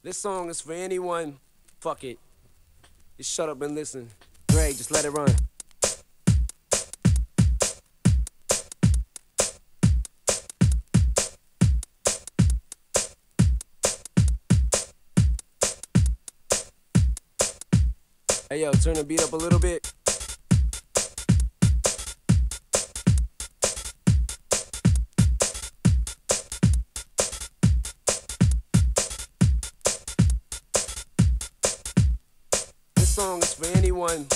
This song is for anyone. Fuck it. Just shut up and listen. Dre, just let it run. Hey yo, turn the beat up a little bit. This song is for anyone.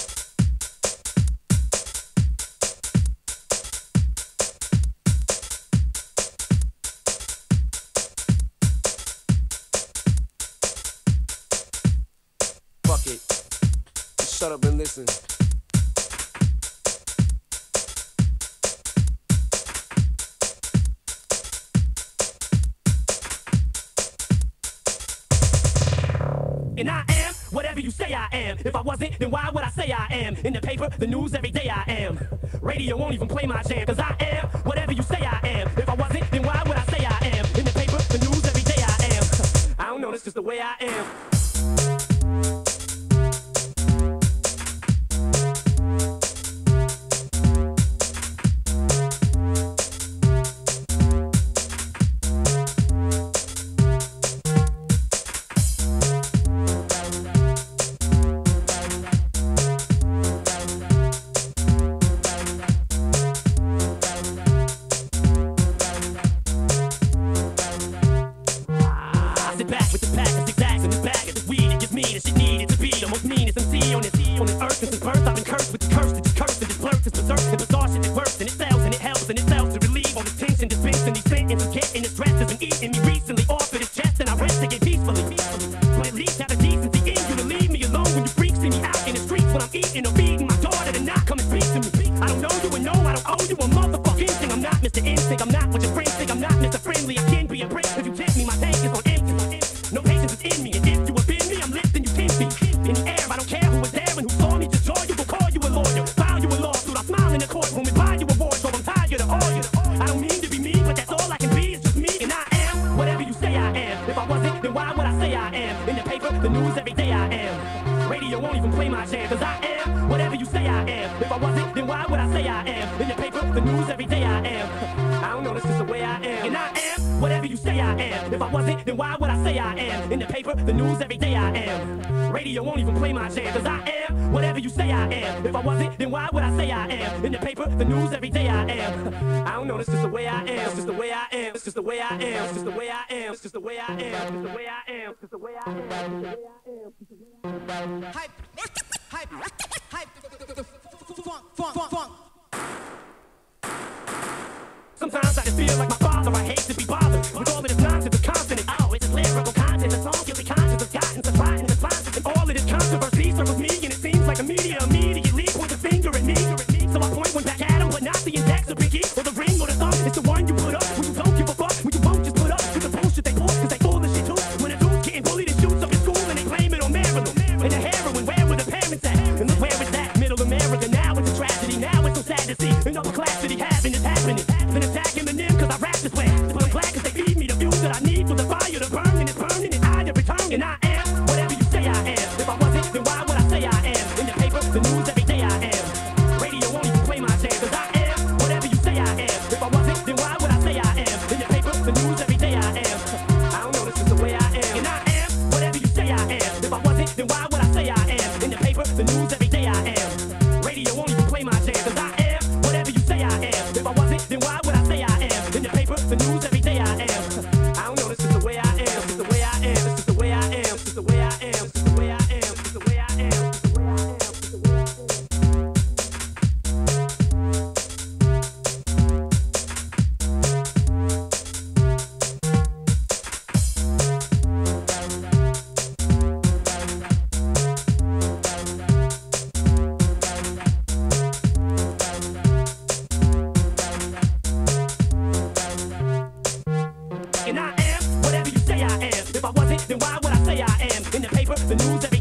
Fuck it. Just shut up and listen. And I am whatever you say I am. If I wasn't, then why would I say I am? In the paper, the news, every day I am. Radio won't even play my jam, cause I am whatever you say I am. If I wasn't, then why would I say I am? In the paper, the news, every day I am. I don't know, that's just the way I am. Back with the pack of zigzags in this bag of this weed. It gives me the shit needed to be the most meanest MC on this earth. Since birth, I've been cursed with the curse that just cursed and just blurs, this berserk and bizarre shit that works and it sells and it helps and it sells to relieve all this tension, dispensing these sentences, getting this stress has been eating me recently off of this chest and I rest again peacefully. But at least have the decency in you to leave me alone when you freaks see me out in the streets when I'm eating or feeding my daughter to not come and speak to me. I don't know you and no, I don't owe you a motherfucking thing. I'm not Mr. Instinct, I'm not what your friends think. I'm not Mr. Friendly, I can be a prick if you tempt me. My tank is on empty. No patience is in me, and if you offend me, I'm lifting you 10 feet in the air. I don't care who was there and who saw me. Just joy, you will call you a lawyer, file you a lawsuit. I smile in the courtroom and buy you awards, so I'm tired of all you. I don't mean to be mean, but that's all I can be. It's just me, and I am whatever you say I am. If I wasn't, then why would I say I am? In the paper, the news, every day I am. Radio won't even play my jam, cause I am whatever you say I am. If I wasn't, then why would I say I am? In the paper, the news, every day I am. I don't know, that's just the way I am. And I am whatever you say I am. If I wasn't, then why would I say I am? In the paper, the news, every day I am. Radio won't even play my jam, cause I am whatever you say I am. If I wasn't, then why would I say I am? In the paper, the news, every day I am. I don't know, that's just the way I am. It's just the way I am. It's just the way I am. It's just the way I am. It's just the way I am. It's just the way I am. It's just the way I am. Hype, hype, hype, funk. Sometimes I just feel like my father. I hate to be bothered with all of this nonsense of constant. Oh, it's just lyrical content. The song guilty conscience has gotten such rotten responses, and all of this controversy circles me, and it seems like the media immediately points a finger at me. So I point one back at him, but not the index, the pinky, or the ring, or the thumb. It's the one you put up when you don't give a fuck, when you won't just put up to the bullshit they pull, cause they full of shit too. When a dude's getting bullied and shoots up in school, and they blame it on Maryland. And the heroin, where were the parents at? And look where it's at, middle America. Now it's a tragedy, now it's so sad to see another class that he having is happening. Been attacking the nim cause I rap this way, but I'm glad cause they feed me the fuel that I need for the fire to burn, and it's burning and I return. And I am whatever you say I am. If I wasn't, then why would I say I am? In the paper, the news, every day I am. Radio won't even play my jam, cause I am whatever you say I am. If I wasn't, then why would I say I am? In the paper, the news, every day I am. I don't know, this is the way I am. And I am whatever you say I am. If I wasn't, then why would I say I am? In the paper, the news, every day I am. Radio won't even play my jam, cause I am whatever you say I am. If I wasn't, then why would I say I am? In the paper, the news, every day I am. I don't know, this is the way I am. This is the way I am. This is the way I am. This is the way I am. This is the way I am. This is the way I am. This is the way I am. This is the way I am. And I am whatever you say I am. If I wasn't, then why would I say I am? In the paper, the news, every